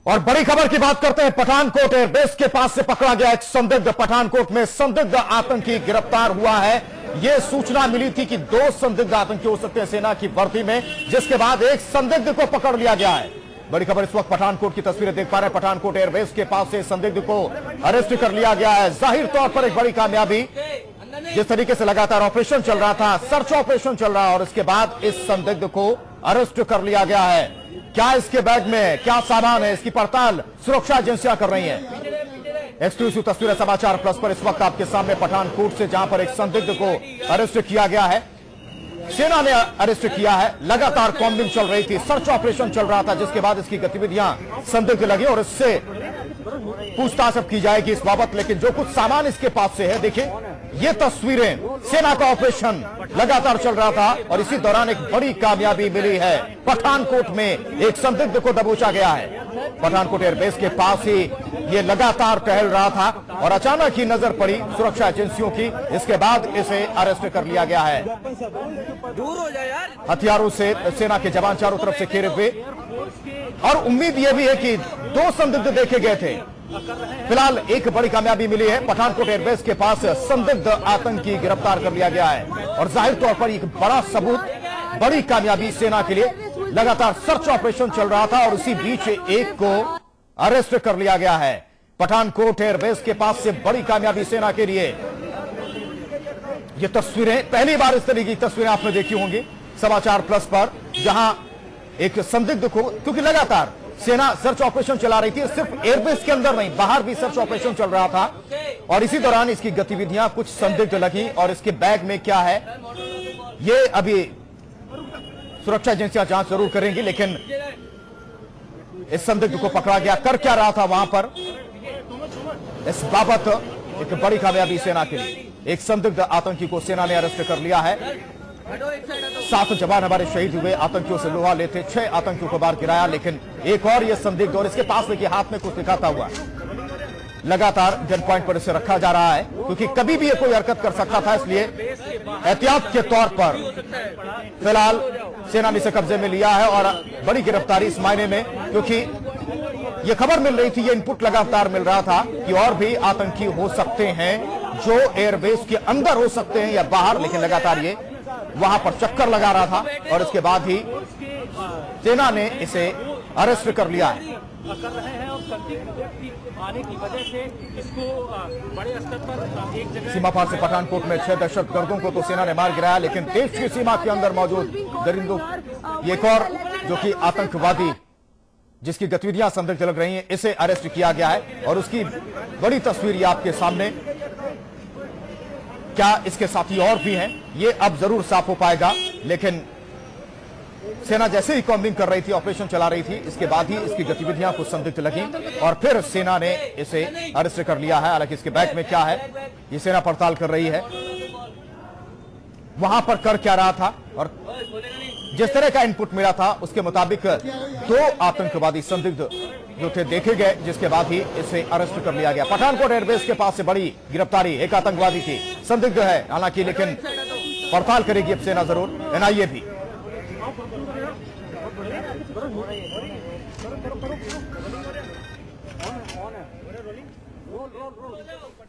और बड़ी खबर की बात करते हैं। पठानकोट एयरबेस के पास से पकड़ा गया एक संदिग्ध। पठानकोट में संदिग्ध आतंकी गिरफ्तार हुआ है। यह सूचना मिली थी कि 2 संदिग्ध आतंकी हो सकते हैं सेना की वर्दी में, जिसके बाद एक संदिग्ध को पकड़ लिया गया है। बड़ी खबर इस वक्त पठानकोट की तस्वीरें देख पा रहे हैं। पठानकोट एयरबेस के पास से संदिग्ध को अरेस्ट कर लिया गया है। जाहिर तौर पर एक बड़ी कामयाबी। जिस तरीके से लगातार ऑपरेशन चल रहा था, सर्च ऑपरेशन चल रहा, और इसके बाद इस संदिग्ध को अरेस्ट कर लिया गया है। क्या इसके बैग में क्या सामान है, इसकी पड़ताल सुरक्षा एजेंसियां कर रही हैं। एक्सक्लूसिव तस्वीरें समाचार प्लस पर इस वक्त आपके सामने पठानकोट से, जहां पर एक संदिग्ध को अरेस्ट किया गया है। सेना ने अरेस्ट किया है। लगातार कॉम्बिंग चल रही थी, सर्च ऑपरेशन चल रहा था, जिसके बाद इसकी गतिविधियां संदिग्ध लगी और इससे पूछताछ अब की जाएगी इस बाबत। लेकिन जो कुछ सामान इसके पास से है, देखिए ये तस्वीरें, सेना का ऑपरेशन लगातार चल रहा था और इसी दौरान एक बड़ी कामयाबी मिली है। पठानकोट में एक संदिग्ध को दबोचा गया है। पठानकोट एयरबेस के पास ही ये लगातार टहल रहा था और अचानक ही नजर पड़ी सुरक्षा एजेंसियों की। इसके बाद इसे अरेस्ट कर लिया गया है। हथियारों से सेना के जवान चारों तरफ से घेरे हुए, और उम्मीद यह भी है कि 2 संदिग्ध देखे गए थे। फिलहाल एक बड़ी कामयाबी मिली है। पठानकोट एयरबेस के पास संदिग्ध आतंकी गिरफ्तार कर लिया गया है और जाहिर तौर पर एक बड़ा सबूत, बड़ी कामयाबी सेना के लिए। लगातार सर्च ऑपरेशन चल रहा था और उसी बीच एक को अरेस्ट कर लिया गया है। पठानकोट एयरबेस के पास से बड़ी कामयाबी सेना के लिए। ये तस्वीरें, पहली बार इस तरह की तस्वीरें आपने देखी होंगी समाचार प्लस पर, जहां एक संदिग्ध को, क्योंकि लगातार सेना सर्च ऑपरेशन चला रही थी, सिर्फ एयरबेस के अंदर नहीं, बाहर भी सर्च ऑपरेशन चल रहा था, और इसी दौरान इसकी गतिविधियां कुछ संदिग्ध लगी। और इसके बैग में क्या है, ये अभी सुरक्षा एजेंसियां जांच जरूर करेंगी। लेकिन इस संदिग्ध को पकड़ा गया, कर क्या रहा था वहां पर, इस बाबत एक बड़ी कामयाबी सेना के लिए। एक संदिग्ध आतंकी को सेना ने अरेस्ट कर लिया है। 7 जवान हमारे शहीद हुए आतंकियों से लोहा लेते, 6 आतंकियों को बाहर गिराया। लेकिन एक और ये संदिग्ध, और इसके पास देखिए हाथ में कुछ दिखाता हुआ, लगातार गन पॉइंट पर इसे रखा जा रहा है, क्योंकि कभी भी ये कोई हरकत कर सकता था। इसलिए एहतियात के तौर पर फिलहाल सेना ने इसे कब्जे में लिया है। और बड़ी गिरफ्तारी इस मायने में, क्योंकि ये खबर मिल रही थी, ये इनपुट लगातार मिल रहा था कि और भी आतंकी हो सकते हैं जो एयरबेस के अंदर हो सकते हैं या बाहर। लेकिन लगातार ये वहां पर चक्कर लगा रहा था और इसके बाद ही सेना ने इसे अरेस्ट कर लिया है। कर रहे हैं और संदिग्ध व्यक्ति आने की वजह से इसको बड़े स्तर पर एक जगह सीमा पार से पठानकोट में 6 दहशतगर्दों को तो सेना ने मार गिराया, लेकिन देश की सीमा के अंदर मौजूद दरिंदों, एक और जो कि आतंकवादी जिसकी गतिविधियां संदिग्ध लग रही हैं, इसे अरेस्ट किया गया है। और उसकी बड़ी तस्वीर ये आपके सामने। क्या इसके साथी और भी हैं, ये अब जरूर साफ हो पाएगा। लेकिन सेना जैसे ही कॉम्बिंग कर रही थी, ऑपरेशन चला रही थी, इसके बाद ही इसकी गतिविधियां कुछ संदिग्ध लगी और फिर सेना ने इसे अरेस्ट कर लिया है। हालांकि इसके बैग में क्या है, ये सेना पड़ताल कर रही है। वहां पर कर क्या रहा था, और जिस तरह का इनपुट मिला था उसके मुताबिक 2 आतंकवादी संदिग्ध जो थे देखे गए, जिसके बाद ही इसे अरेस्ट कर लिया गया। पठानकोट एयरबेस के पास से बड़ी गिरफ्तारी, एक आतंकवादी थी, संदिग्ध है हालांकि, लेकिन पड़ताल करेगी अब सेना जरूर, एनआईए भी। रोल